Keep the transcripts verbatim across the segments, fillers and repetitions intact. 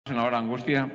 Senadora Angustia.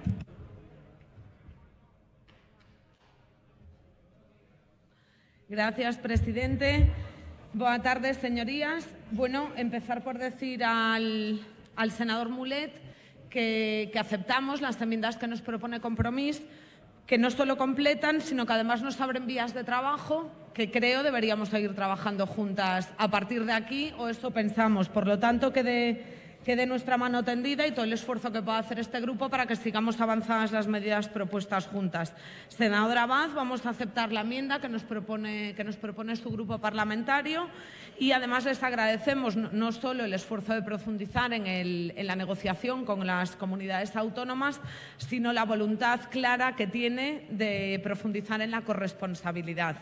Gracias, presidente. Boa tarde, señorías. Bueno, empezar por decir al, al senador Mulet que, que aceptamos las enmiendas que nos propone Compromís, que no solo completan, sino que además nos abren vías de trabajo que creo deberíamos seguir trabajando juntas a partir de aquí, o eso pensamos. Por lo tanto, que de, que de nuestra mano tendida y todo el esfuerzo que pueda hacer este grupo para que sigamos avanzadas las medidas propuestas juntas. Senadora Abad, vamos a aceptar la enmienda que nos propone, que nos propone su grupo parlamentario y además les agradecemos no, no solo el esfuerzo de profundizar en, el, en la negociación con las comunidades autónomas, sino la voluntad clara que tiene de profundizar en la corresponsabilidad.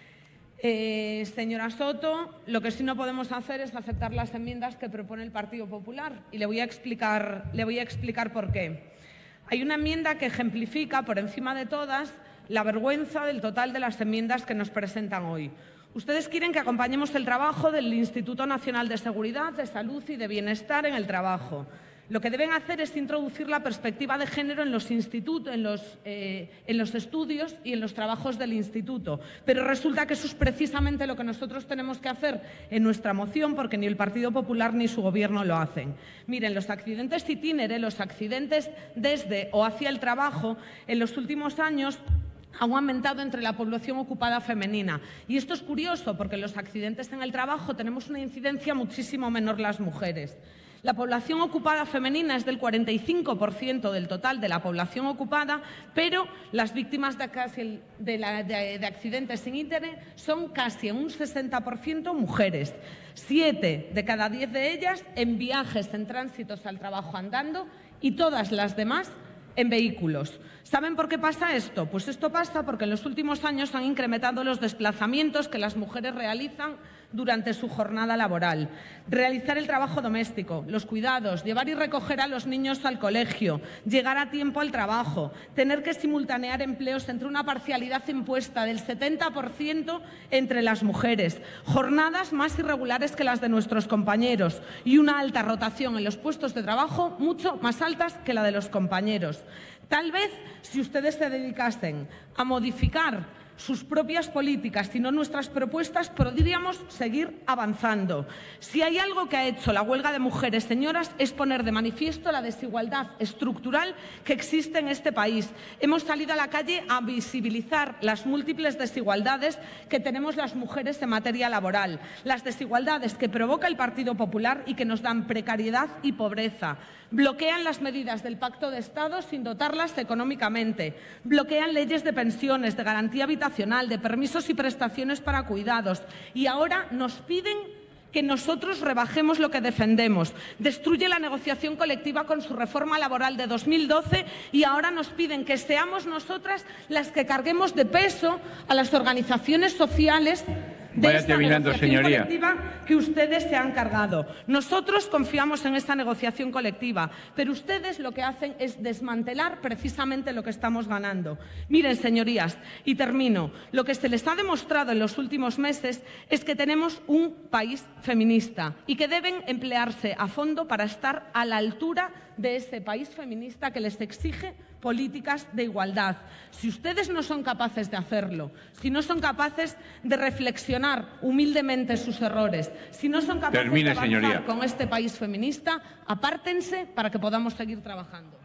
Eh, señora Soto, lo que sí no podemos hacer es aceptar las enmiendas que propone el Partido Popular y le voy a explicar, le voy a explicar por qué. Hay una enmienda que ejemplifica por encima de todas la vergüenza del total de las enmiendas que nos presentan hoy. Ustedes quieren que acompañemos el trabajo del Instituto Nacional de Seguridad, de Salud y de Bienestar en el trabajo. Lo que deben hacer es introducir la perspectiva de género en los institutos, en los, eh, en los estudios y en los trabajos del instituto. Pero resulta que eso es precisamente lo que nosotros tenemos que hacer en nuestra moción, porque ni el Partido Popular ni su Gobierno lo hacen. Miren, los accidentes itinere, los accidentes desde o hacia el trabajo, en los últimos años han aumentado entre la población ocupada femenina. Y esto es curioso, porque en los accidentes en el trabajo tenemos una incidencia muchísimo menor las mujeres. La población ocupada femenina es del cuarenta y cinco por ciento del total de la población ocupada, pero las víctimas de, casi de, la, de, de accidentes sin ítere son casi un sesenta por ciento mujeres. Siete de cada diez de ellas en viajes, en tránsitos al trabajo andando y todas las demás en vehículos. ¿Saben por qué pasa esto? Pues esto pasa porque en los últimos años han incrementado los desplazamientos que las mujeres realizan durante su jornada laboral. Realizar el trabajo doméstico, los cuidados, llevar y recoger a los niños al colegio, llegar a tiempo al trabajo, tener que simultanear empleos entre una parcialidad impuesta del setenta por ciento entre las mujeres, jornadas más irregulares que las de nuestros compañeros y una alta rotación en los puestos de trabajo mucho más altas que la de los compañeros. Tal vez, si ustedes se dedicasen a modificar sus propias políticas, sino nuestras propuestas, podríamos seguir avanzando. Si hay algo que ha hecho la huelga de mujeres, señoras, es poner de manifiesto la desigualdad estructural que existe en este país. Hemos salido a la calle a visibilizar las múltiples desigualdades que tenemos las mujeres en materia laboral, las desigualdades que provoca el Partido Popular y que nos dan precariedad y pobreza. Bloquean las medidas del Pacto de Estado sin dotarlas económicamente. Bloquean leyes de pensiones, de garantía habitacional, de permisos y prestaciones para cuidados. Y ahora nos piden que nosotros rebajemos lo que defendemos. Destruye la negociación colectiva con su reforma laboral de dos mil doce y ahora nos piden que seamos nosotras las que carguemos de peso a las organizaciones sociales de Vaya esta terminando, negociación señoría. colectiva que ustedes se han cargado. Nosotros confiamos en esta negociación colectiva, pero ustedes lo que hacen es desmantelar precisamente lo que estamos ganando. Miren, señorías, y termino, lo que se les ha demostrado en los últimos meses es que tenemos un país feminista y que deben emplearse a fondo para estar a la altura de ese país feminista que les exige políticas de igualdad. Si ustedes no son capaces de hacerlo, si no son capaces de reflexionar humildemente sus errores, si no son capaces Termine, de avanzar señoría. con este país feminista, apártense para que podamos seguir trabajando.